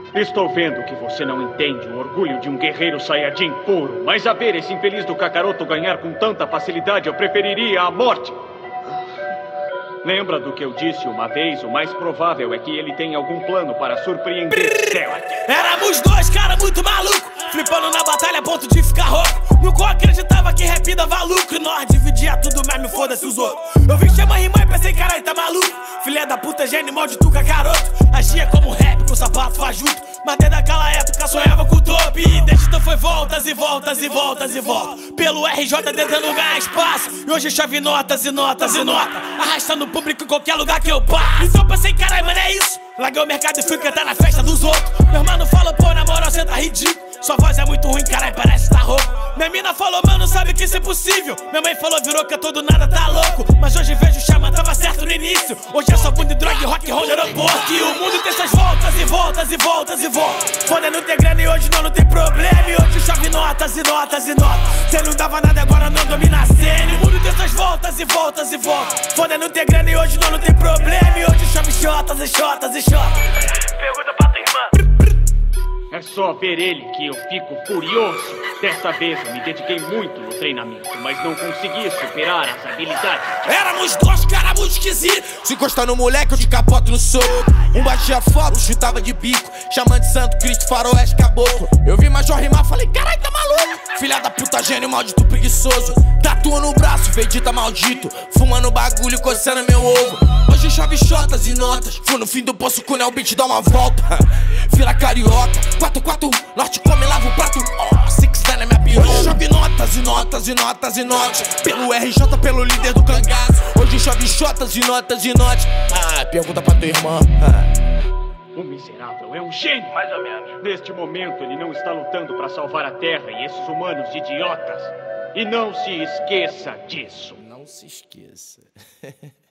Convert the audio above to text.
Estou vendo que você não entende o orgulho de um guerreiro saiyajin puro, mas a ver esse infeliz do Kakaroto ganhar com tanta facilidade, eu preferiria a morte. Lembra do que eu disse uma vez? O mais provável é que ele tenha algum plano para surpreender Cell. Éramos dois caras muito malucos, flipando na batalha a ponto de ficar rouco. Nunca acreditava que rap dava lucro, nós dividia tudo, mas me foda-se os outros. Eu vi Xamã rimar e pensei, caralho, tá maluco? Filha da puta, gênio, maldito Kakaroto. Agia como rap com sapato fajuto, mas desde aquela época sonhava com o top. E desde então foi voltas e voltas e voltas e voltas, pelo RJ tentando ganhar espaço. E hoje chove notas e notas e notas, arrastando o público em qualquer lugar que eu passo. Então pensei, caralho, mano, é isso? Larguei o mercado e fui cantar na festa dos outros. Meu irmão falou, pô, na moral, cê tá ridículo. Sua voz é muito ruim, caralho, parece que tá rouco. Minha mina falou, mano, sabe que isso é possível. Minha mãe falou, virou cantor do nada, tá louco. Mas hoje vejo o Xamã, tava certo no início. Hoje é só bunda de droga e rock and roll no aeroporto. E o mundo tem essas voltas e voltas e voltas e voltas. Foda não ter grana e hoje não tem problema. E hoje chove notas e notas e notas. Cê não dava nada, agora não domina a cena. E o mundo tem essas voltas e voltas e voltas. Foda não ter grana e hoje não tem problema. E hoje chove shotas e shotas e shotas. Pergunta pra tua irmã. É só ver ele que eu fico furioso. Dessa vez eu me dediquei muito no treinamento, mas não consegui superar as habilidades. Éramos dois caras muito esquisitos. Se encostar no moleque, eu te capoto no soco. Um batia foto, chutava de bico. Xamã de Santo Cristo, faroeste, caboclo. Eu vi Major rimar, falei, caralho, tá maluco? Filha da puta, gênio, maldito preguiçoso. Tatua no braço, Vegeta maldito. Fumando bagulho, coçando meu ovo. Hoje chove shotas e notas. Fui no fim do poço, com o beat dá uma volta. Vila Carioca, 4-4, norte come, lava o prato. Six na minha piroca. Hoje chove notas e notas e notas e notas. Pelo RJ, pelo líder do cangaço. Hoje chove shotas e notas e notas. Pergunta pra tua irmã. O miserável é um gênio. Mais ou menos. Neste momento ele não está lutando para salvar a Terra e esses humanos idiotas. E não se esqueça disso. Não se esqueça.